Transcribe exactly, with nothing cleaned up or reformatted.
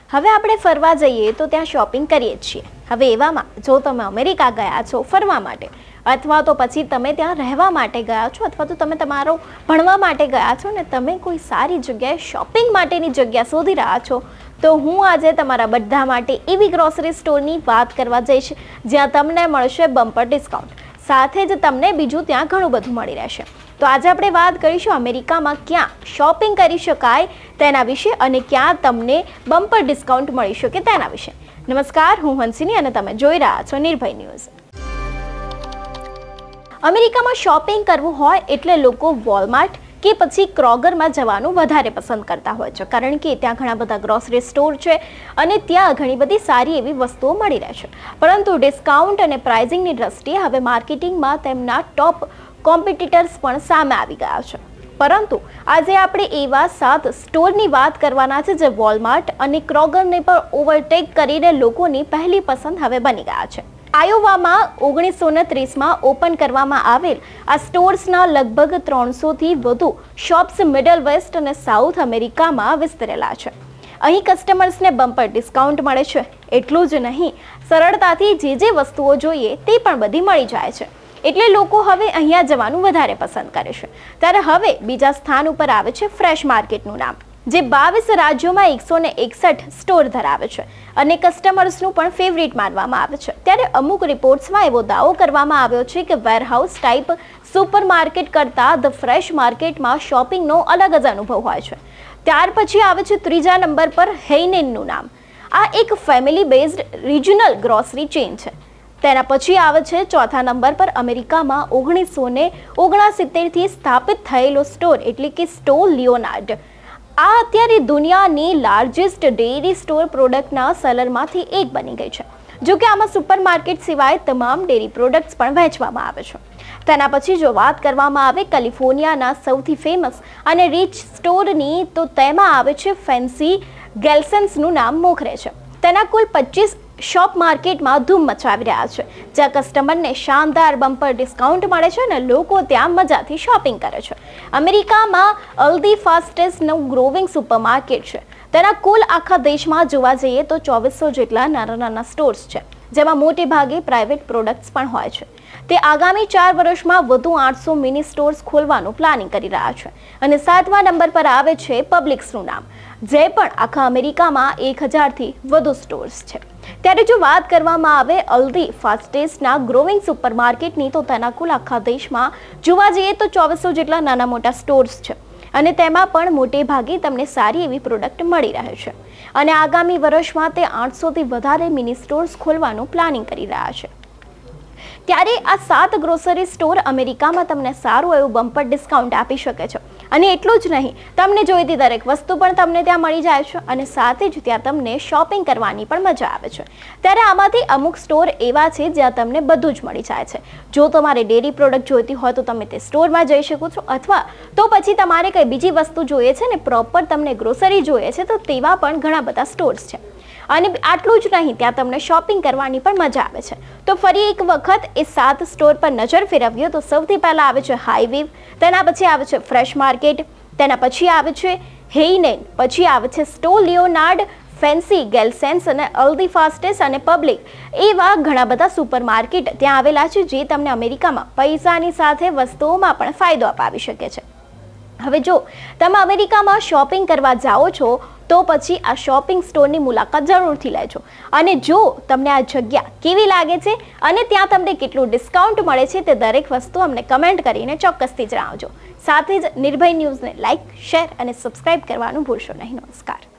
હવે આપણે ફરવા જઈએ તો ત્યાં શોપિંગ કરીએ છીએ। હવે એવામાં જો તમે અમેરિકા ગયા છો ફરવા માટે અથવા તો પછી તમે ત્યાં રહેવા માટે ગયા છો અથવા તો તમે તમારો ભણવા માટે ગયા છો ને તમે કોઈ સારી જગ્યાએ શોપિંગ માટેની જગ્યા શોધી રહ્યા છો તો હું આજે તમારા બધા માટે એવી ગ્રોસરી સ્ટોરની વાત કરવા જઈશ જ્યાં તમને મળશે બમ્પર ડિસ્કાઉન્ટ, સાથે જ તમને બીજું ત્યાં ઘણું બધું મળી રહેશે। તો આજે આપણે વાત કરીશું અમેરિકામાં ક્યાં શોપિંગ કરી શકાય તેના વિશે અને ક્યાં તમને બમ્પર ડિસ્કાઉન્ટ મળી શકે તેના વિશે। નમસ્કાર, હું હંસિની અને તમે જોઈ રહ્યા છો નિર્ભય ન્યૂઝ। અમેરિકામાં શોપિંગ કરવું હોય એટલે લોકો વોલમાર્ટ કે પછી ક્રોગરમાં જવાનું વધારે પસંદ કરતા હોય છે, કારણ કે ત્યાં ઘણા બધા ગ્રોસરી સ્ટોર છે અને ત્યાં ઘણી બધી સારી એવી વસ્તુઓ મળી રહે છે। પરંતુ ડિસ્કાઉન્ટ અને પ્રાઇઝિંગની દ્રષ્ટિએ હવે માર્કેટિંગમાં તેમના ટોપ કોમ્પિટિટર્સ પણ સામે આવી ગયા છે। પરંતુ આજે આપણે એવા સાત સ્ટોરની વાત કરવાના છે જે વોલમાર્ટ અને ક્રોગરને પણ ઓવરટેક કરીને લોકોની પહેલી પસંદ હવે બની ગયા છે। આયોવામાં ઓગણીસો ને ત્રીસમાં ઓપન કરવામાં આવેલ આ સ્ટોર્સના લગભગ ત્રણસોથી વધુ શોપ્સ મિડલ વેસ્ટ અને સાઉથ અમેરિકામાં વિસ્તરેલા છે। અહીં કસ્ટમર્સને બમ્પર ડિસ્કાઉન્ટ મળે છે। એટલું જ નહીં, સરળતાથી જે જે વસ્તુઓ જોઈએ તે પણ બધી મળી જાય છે, એટલે લોકો હવે અહીંયા જવાનું વધારે પસંદ કરે છે। ત્યારે હવે બીજા સ્થાન ઉપર આવે છે ફ્રેશ માર્કેટનું નામ, જે બાવીસ રાજ્યોમાં એકસો ને એકસઠ સ્ટોર ધરાવે છે અને કસ્ટમર્સનું પણ ફેવરિટ માનવામાં આવે છે। ત્યારે અમુક રિપોર્ટ્સમાં એવો દાવો કરવામાં આવ્યો છે કે વેરહાઉસ ટાઈપ સુપર માર્કેટ કરતાં ધ ફ્રેશ માર્કેટમાં શોપિંગનો અલગ જ અનુભવ હોય છે। ત્યાર પછી આવે છે ત્રીજા નંબર પર હેઇનેનનું નામ। આ એક family based regional grocery chain છે। તેના પછી આવે છે ચોથા નંબર પર અમેરિકામાં ઓગણીસો ને ઓગણસિત્તેરથી સ્થાપિત થયેલો સ્ટોર એટલે કે સ્ટોર લિયોનાર્ડ। આ અત્યારે દુનિયાની લાર્જેસ્ટ ડેરી સ્ટોર પ્રોડક્ટના સેલરમાંથી એક બની ગઈ છે। જો કે આમાં સુપરમાર્કેટ સિવાય તમામ ડેરી પ્રોડક્ટ્સ પણ વહેંચવામાં આવે છે। તેના પછી જો વાત કરવામાં આવે કેલિફોર્નિયાના સૌથી ફેમસ અને રીચ સ્ટોરની તો તેમાં આવે છે ફેન્સી ગેલ્સન્સનું નામ મોખરે છે। તેના કુલ પચીસ શોપ માર્કેટમાં ધૂમ મચાવી રહ્યા છે, જ્યાં કસ્ટમરને શાનદાર બમ્પર ડિસ્કાઉન્ટ મળે છે અને લોકો ત્યાં મજાથી શોપિંગ કરે છે। અમેરિકામાં અલ્દી ફાસ્ટેસ્ટનું ગ્રોવિંગ સુપરમાર્કેટ છે। તેના કુલ આખા દેશમાં જોવા જઈએ તો ચોવીસો જેટલા નાના નાના સ્ટોર્સ છે, જેમાં મોટે ભાગે પ્રાઇવેટ પ્રોડક્ટ્સ પણ હોય છે। તે આગામી ચાર વર્ષમાં વધુ આઠસો મિની સ્ટોર્સ ખોલવાનું પ્લાનિંગ કરી રહ્યા છે। અને સાતમા નંબર પર આવે છે પબ્લિક્સનું નામ, જે પણ આખા અમેરિકામાં એક હજારથી વધુ સ્ટોર્સ છે। ત્યારે જો વાત કરવામાં આવે અલ્દી ફાસ્ટેસ્ટના ગ્રોવિંગ સુપરમાર્કેટની તો તેના કુલ આખા દેશમાં જોવા જઈએ તો ચોવીસો જેટલા નાના મોટા સ્ટોર્સ છે અને તેમાં પણ મોટે ભાગે તમને સારી એવી પ્રોડક્ટ મળી રહે છે અને આગામી વર્ષમાં તે આઠસોથી વધારે મિની સ્ટોર્સ ખોલવાનું પ્લાનિંગ કરી રહ્યા છે। ત્યારે આ સાત ગ્રોસરી સ્ટોર અમેરિકામાં તમને સારું એવું બમ્પર ડિસ્કાઉન્ટ આપી શકે છે અને એટલું જ નહીં, તમને જોઈતી દરેક વસ્તુ પણ તમને ત્યાં મળી જાય છે અને સાથે જ ત્યાં તમને શોપિંગ કરવાની પણ મજા આવે છે। ત્યારે આમાંથી અમુક સ્ટોર એવા છે જ્યાં તમને બધું જ મળી જાય છે। જો તમારે ડેરી પ્રોડક્ટ જોઈતી હોય તો તમે તે સ્ટોરમાં જઈ શકો છો, અથવા તો પછી તમારે કંઈ બીજી વસ્તુ જોઈએ છે ને પ્રોપર તમને ગ્રોસરી જોઈએ છે તો તેવા પણ ઘણા બધા સ્ટોર્સ છે અને આટલું જ નહીં, ત્યાં તમને શોપિંગ કરવાની પણ મજા આવે છે। તો ફરી એક વખત એ સાત સ્ટોર પર નજર ફેરવીએ તો સૌથી પહેલા આવે છે હાઈવેવ, તેના પછી આવે છે ફ્રેશ માર્કેટ, તેના પછી આવે છે હેઇનેન, પછી આવે છે સ્ટોર લિયોનાર્ડ, ફેન્સી ગેલ્સેન્સ અને અલ્દી ફાસ્ટેસ્ટ અને પબ્લિક। એવા ઘણા બધા સુપર માર્કેટ ત્યાં આવેલા છે જે તમને અમેરિકામાં પૈસાની સાથે વસ્તુઓમાં પણ ફાયદો અપાવી શકે છે। હવે જો તમે અમેરિકામાં શોપિંગ કરવા જાઓ છો તો પછી આ શોપિંગ સ્ટોરની મુલાકાત જરૂરથી લેજો અને જો તમને આ જગ્યા કેવી લાગે છે અને ત્યાં તમને કેટલું ડિસ્કાઉન્ટ મળે છે તે દરેક વસ્તુ અમને કમેન્ટ કરીને ચોક્કસથી જણાવજો। સાથે જ નિર્ભય ન્યૂઝને લાઇક, શેર અને સબસ્ક્રાઇબ કરવાનું ભૂલશો નહીં। નમસ્કાર।